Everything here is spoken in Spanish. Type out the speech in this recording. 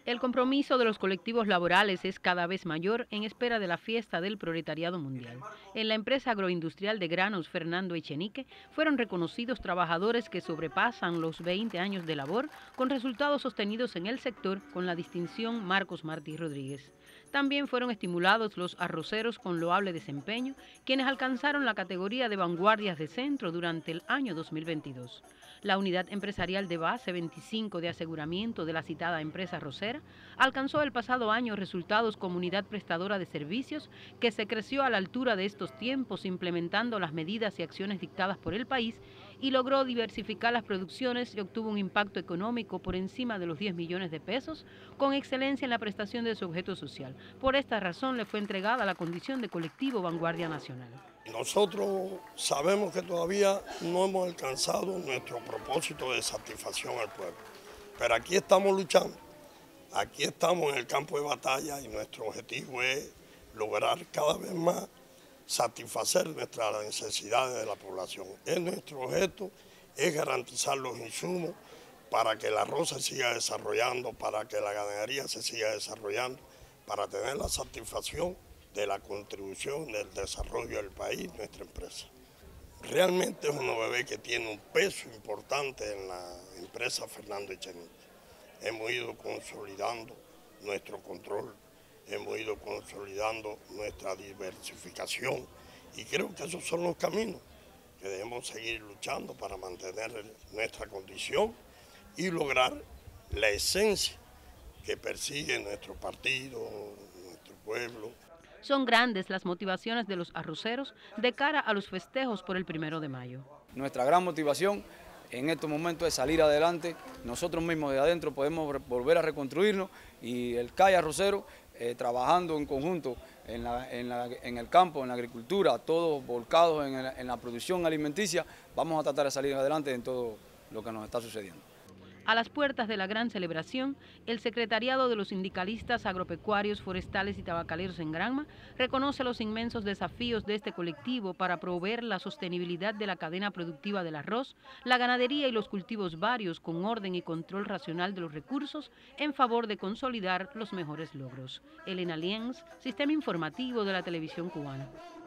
El compromiso de los colectivos laborales es cada vez mayor en espera de la fiesta del proletariado mundial. En la empresa agroindustrial de granos Fernando Echenique fueron reconocidos trabajadores que sobrepasan los 20 años de labor con resultados sostenidos en el sector con la distinción Marcos Martí Rodríguez. También fueron estimulados los arroceros con loable desempeño, quienes alcanzaron la categoría de vanguardias de centro durante el año 2022. La unidad empresarial de base 25 de aseguramiento de la citada empresa arrocera alcanzó el pasado año resultados como unidad prestadora de servicios que se creció a la altura de estos tiempos implementando las medidas y acciones dictadas por el país y logró diversificar las producciones y obtuvo un impacto económico por encima de los 10 millones de pesos con excelencia en la prestación de su objeto social. Por esta razón le fue entregada la condición de colectivo Vanguardia Nacional. Nosotros sabemos que todavía no hemos alcanzado nuestro propósito de satisfacción al pueblo, pero aquí estamos luchando, aquí estamos en el campo de batalla y nuestro objetivo es lograr cada vez más satisfacer nuestras necesidades de la población. Nuestro objeto es garantizar los insumos para que el arroz se siga desarrollando, para que la ganadería se siga desarrollando, para tener la satisfacción de la contribución del desarrollo del país, nuestra empresa. Realmente es una OBB que tiene un peso importante en la empresa Fernando Echenique. Hemos ido consolidando nuestro control, hemos ido consolidando nuestra diversificación y creo que esos son los caminos que debemos seguir luchando para mantener nuestra condición y lograr la esencia que persigue nuestro partido, nuestro pueblo. Son grandes las motivaciones de los arroceros de cara a los festejos por el 1 de mayo. Nuestra gran motivación en estos momentos es salir adelante. Nosotros mismos de adentro podemos volver a reconstruirnos y el CAI arrocero trabajando en conjunto en el campo, en la agricultura, todos volcados en la producción alimenticia, vamos a tratar de salir adelante en todo lo que nos está sucediendo. A las puertas de la gran celebración, el secretariado de los sindicalistas agropecuarios, forestales y tabacaleros en Granma reconoce los inmensos desafíos de este colectivo para proveer la sostenibilidad de la cadena productiva del arroz, la ganadería y los cultivos varios con orden y control racional de los recursos en favor de consolidar los mejores logros. Elena Lienz, Sistema Informativo de la Televisión Cubana.